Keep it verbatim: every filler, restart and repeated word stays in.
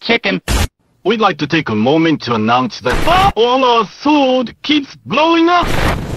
chicken. We'd like to take a moment to announce that all our sword keeps blowing up.